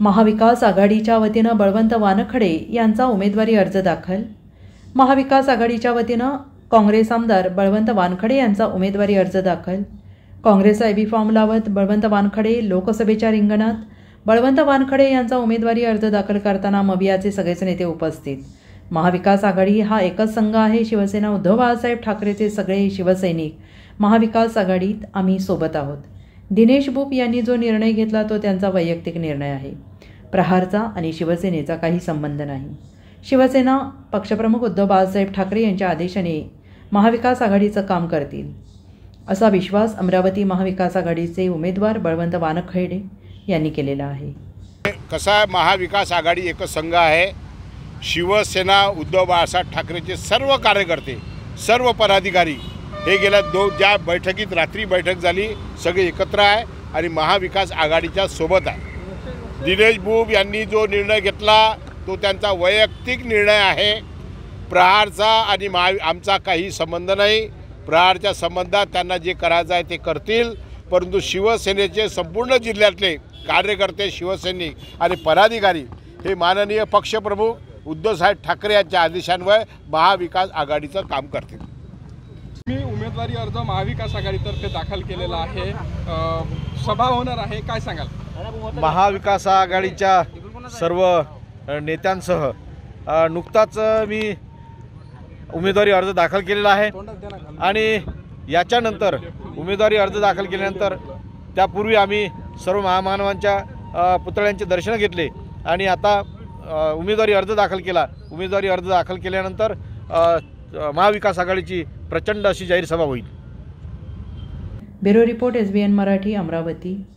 महाविकास आघाडीच्या वतीनं बळवंत वानखडे यांचा उमेदवारी अर्ज दाखल। महाविकास आघाडीच्या वतीनं काँग्रेस आमदार बळवंत वानखडे यांचा उमेदवारी अर्ज दाखल। काँग्रेस आयबी फॉर्म लावत बळवंत वानखडे लोकसभेच्या रिंगणात। बळवंत वानखडे यांचा उमेदवारी अर्ज दाखल करताना मवियाचे सगळेच नेते उपस्थित। महाविकास आघाडी हा एकच संघ आहे। शिवसेना उद्धव बाळासाहेब ठाकरेचे सगळे शिवसैनिक महाविकास आघाडीत आम्ही सोबत आहोत। दिनेश बुप यांनी जो निर्णय घेतला तो त्यांचा वैयक्तिक निर्णय आहे। प्रहारचा आणि शिवसेनेचा काही संबंध नाही। शिवसेना पक्षप्रमुख उद्धव बाळासाहेब ठाकरे यांच्या आदेशाने महाविकास आघाडीचं काम करतील असा विश्वास अमरावती महाविकास आघाडीचे उमेदवार बळवंत वानखडे यांनी केलेला आहे। कसा महाविकास आघाडी एकच संघ आहे। शिवसेना उद्धव बाळासाहेब ठाकरेचे सर्व कार्यकर्ते सर्व पदाधिकारी हे गेल्या ज्या बैठकीत रात्री बैठक झाली सगळे एकत्र आहे आणि महाविकास आघाडीच्या सोबत आहे। दिनेश बुप यांनी जो निर्णय घेतला तो त्यांचा वैयक्तिक निर्णय आहे। प्रहारचा आणि आमचा काही संबंध नाही। प्रहारच्या संबंधात त्यांना जे करायचं आहे ते करतील, परंतु शिवसेनेचे संपूर्ण जिल्ह्यातले कार्यकर्ते शिवसैनिक आणि पदाधिकारी हे माननीय पक्षप्रमुख उद्धवसाहेब ठाकरे यांच्या आदेशान्वये महाविकास आघाडीचं काम करतील। मी उमेदवारी अर्ज महाविकास आघाडीतर्फे दाखल केलेला आहे। सभा होणार आहे, काय सांगाल? महाविकास आघाडीच्या सर्व नेत्यांसह नुकताच मी उमेदवारी अर्ज दाखल केलेला आहे आणि याच्यानंतर उमेदवारी अर्ज दाखल केल्यानंतर त्यापूर्वी आम्ही सर्व महामानवांच्या पुतळ्यांचे दर्शन घेतले आणि आता उमेदवारी अर्ज दाखल केला। उमेदवारी अर्ज दाखल केल्यानंतर महाविकास आघाडीची प्रचंड अशी जाहीर सभा होईल। Bureau report SBN Marathi, Amravati.